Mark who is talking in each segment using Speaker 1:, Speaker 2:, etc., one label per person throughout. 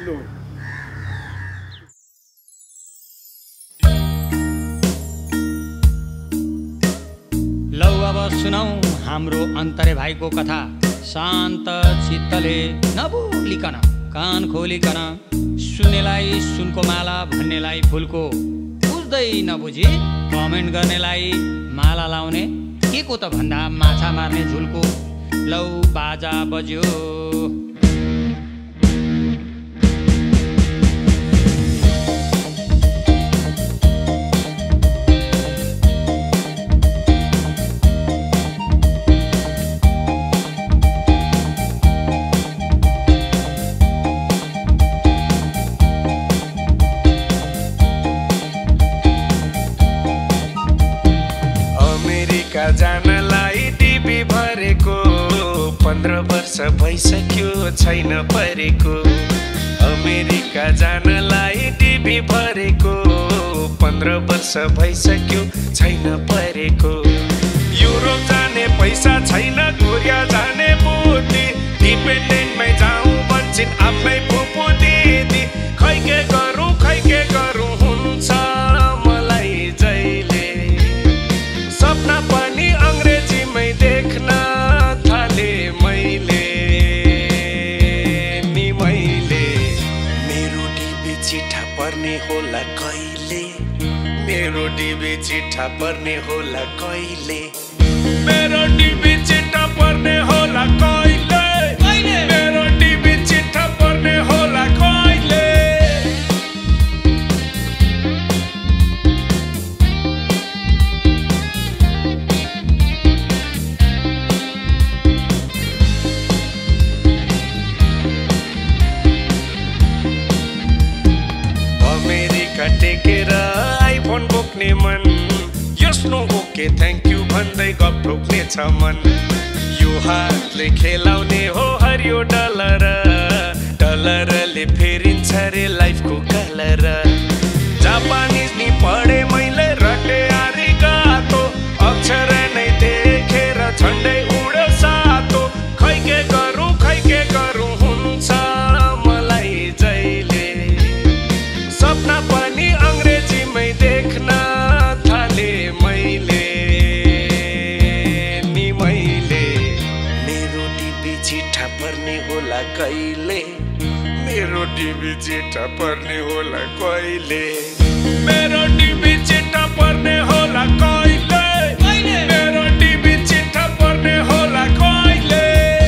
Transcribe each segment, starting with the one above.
Speaker 1: त्यो
Speaker 2: लौ अब सुनौ हाम्रो अन्तरे भाइको कथा। शान्त चित्तले नबोलिकन कान खोलिकन सुन्नेलाई सुनको माला भन्नेलाई फुलको बुझ्दै नबुझी कमेन्ट गर्नेलाई माला लाउने के को त भन्दा माछा मार्ने झुलको। लौ बाजा बज्यो
Speaker 3: जानलाई टिभी भरेको 15 वर्ष भइसक्यो छैन परेको। अमेरिका जानलाई टिभी भरेको 15 वर्ष भइसक्यो छैन परेको। युरोप जाने पैसा छैन कोरिया जाने बुद्धि डिपेन्डेन्टमै जाउँ भन्छन् आफ्नै फुपू दिदी। खै के गरौँ हुन्छ मलाई जहिले सपना पनि अंग्रेजीमै देख्न थाले मैले नि मैले। मेरो टिभी चिठा पर्ने होला कहिले मेरो टिभी चिठा पर्ने होला कहिले मेरो टिभी चिठा पर्ने होला कहिले मेरो टिभी चिठा पर्ने होला कहिले। टेकेर आइफोन बोक्ने मन यस्तो ओके थ्याङ्क यू भन्दै गफ ठोक्ने छ मन। यो हातले खेलाउने हो हरियो डलर डलरले फेरिन्छ रे लाइफको कलर। जापानिज नि पढे मैले रटे आरिगातो अक्षर नै देखेर झन्डै उड्यो सातो। खै के गरौँ हुन्छ मलाई जहिले सपना पनि अंग्रेजीमै देख्न थाले मैले नि मैले। मेरो टिभी चिठा पर्ने होला कहिले मेरो टिभी चिठा पर्ने होला कहिले मेरो टिभी चिठा पर्ने होला कहिले मेरो टिभी चिठा पर्ने होला कहिले।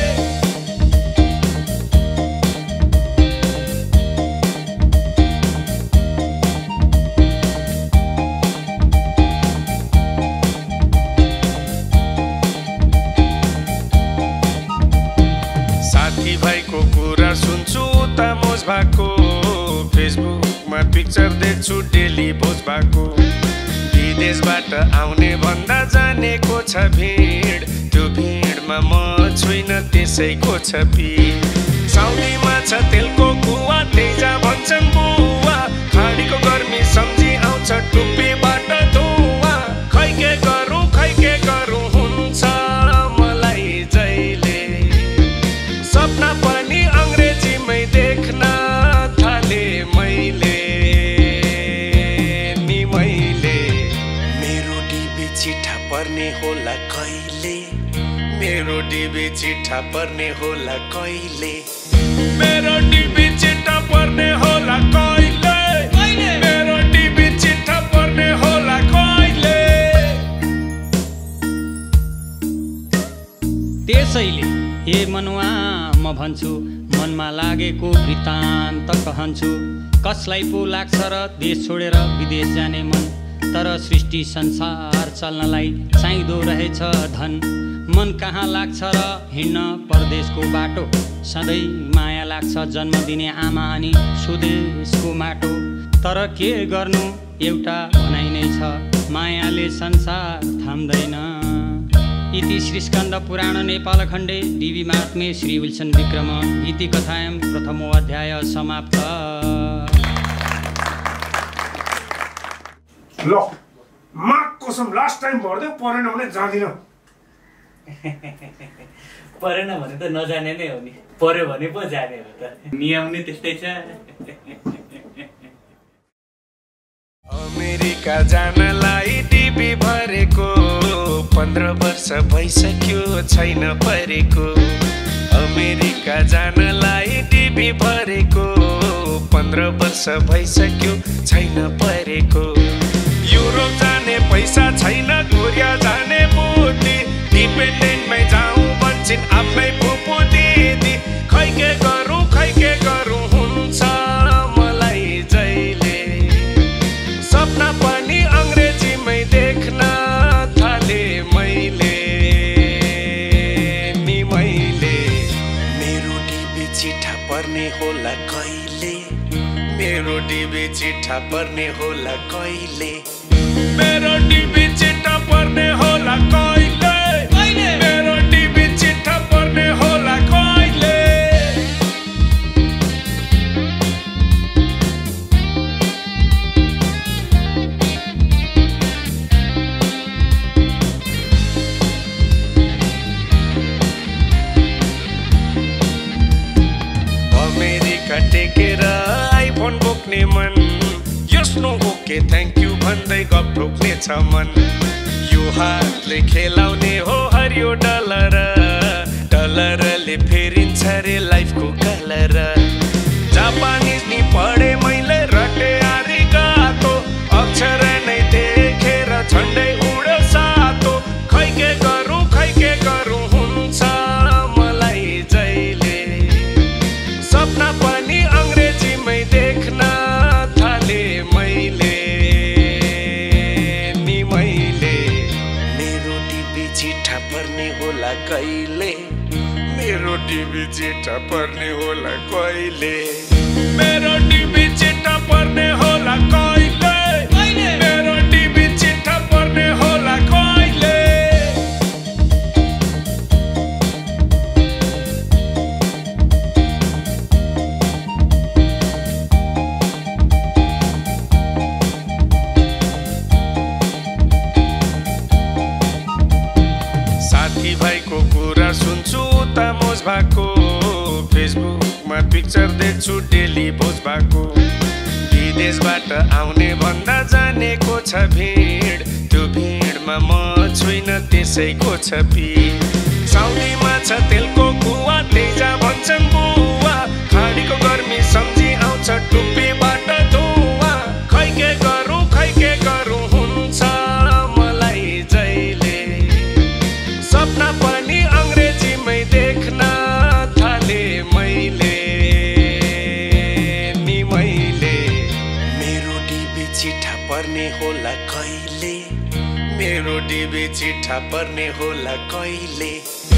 Speaker 3: साथी भाइको कुरा सुन्छु तामोज भएको फेसबुकमा पिक्चर देख्छु डेली भोज भएको। विदेशबाट आउने भन्दा जानेको छ भिड त्यो भिडमा म छुइनँ त्यसैको छ भिड। साउदीमा छ तेलको कुवा तेजा भन्छन् बुवा खाडीको गर्मी सम्झी आउँछ टुप्पीबाट धुवा। खै के गरौँ हुन्छ मलाई जहिले सपना पनि अंग्रेजीमै देख्न थाले मैले नि मैले। मेरो टिभी चिठा पर्ने होला कहिले मेरो टिभी चिठा पर्ने होला कहिले मेरो टिभी चिठा पर्ने होला कहिले मेरो टिभी चिठा पर्ने होला कहिले।
Speaker 2: त्यसैले ए मनुवा म भन्छु मनमा लागेको वृत्तान्त कहन्छु। कसलाई पो लाग्छ र देश छोडेर विदेश जाने मन तर सृष्टि संसार चल्नलाई चाहिँदो रहेछ धन। मन कहाँ लाग्छ र हिँड्न परदेशको बाटो सधैँ माया लाग्छ जन्म दिने आमा अनि स्वदेशको माटो। तर के गर्नु एउटा भनाइ नै छ मायाले संसार थाम्दैन। इति श्री स्कन्द पुराण नेपाल खण्डे डिबी महात्मे श्री विल्सन विक्रम इति कथायां प्रथमो अध्याय समाप्त।
Speaker 1: ल माग कसम लास्ट टाइम भर्दै परेन भने जाँदिन। परेन भने त नजाने नै हो नि, पर्यो भने पो जाने हो त, नियम नै त्यस्तै छ।
Speaker 3: अमेरिका जानलाई टिभी भरेको 15 वर्ष भइसक्यो छैन परेको। अमेरिका जानलाई टिभी भरेको 15 वर्ष भइसक्यो छैन परेको। युरोप जाने पैसा छैन, कोरिया जाने बुद्धि, डिपेन्डेन्टमै जाउँ भन्छन् आफ्नै फुपू दिदी। खै के गरौँ हुन्छ मलाई जहिले, सपना पनि अंग्रेजीमै देख्न थाले मैले नि मैले। मेरो टिभी चिठा पर्ने होला कहिले, मेरो टिभी चिठा पर्ने होला कहिले, मेरो टिभी चिठा पर्ने होला कहिले, मेरो टिभी चिठा पर्ने होला कहिले। अमेरिका टेकेर आइफोन बोक्ने मन, यस्तो ओके थ्याङ्क यू भन्दै गफ ठोक्ने छ मन। यो हातले खेलाउने हो हरियो डलर, डलरले फेरिन्छ रे लाइफको कलर। जापानिज नि पढे मैले रटे आरिगातो, अक्षर नै देखेर झन्डै उड्यो सातो। खै के गरौँ हुन्छ मलाई जहिले, सपना पनि अंग्रेजीमै देख्न थाले मैले नि मैले। मेरो टिभी चिठा पर्ने होला कहिले, मेरो टिभी चिठा पर्ने होला कहिले, मेरो टिभी चिठा पर्ने होला कहिले, मेरो टिभी चिठा पर्ने होला कहिले। साथी भाइको कुरा सुन्छु उता मोज भएको, फेसबुकमा पिक्चर देख्छु डेली पोस्ट भएको। विदेशबाट आउने भन्दा जानेको छ भिड, त्यो भिडमा म छुइनँ त्यसैको छ पिड। साउदीमा छ तेलको कुवा, तेजा भन्छन् बुवा, खाडीको गर्मी सम्झी आउँछ टुप्पीबाट धुवा। खै के गरौँ हुन्छ मलाई जहिले, सपना पनि अंग्रेजीमै देख्न थाले मैले नि मैले। मेरो टिभी चिठा पर्ने होला कहिले, मेरो टिभी चिठा पर्ने होला कहिले,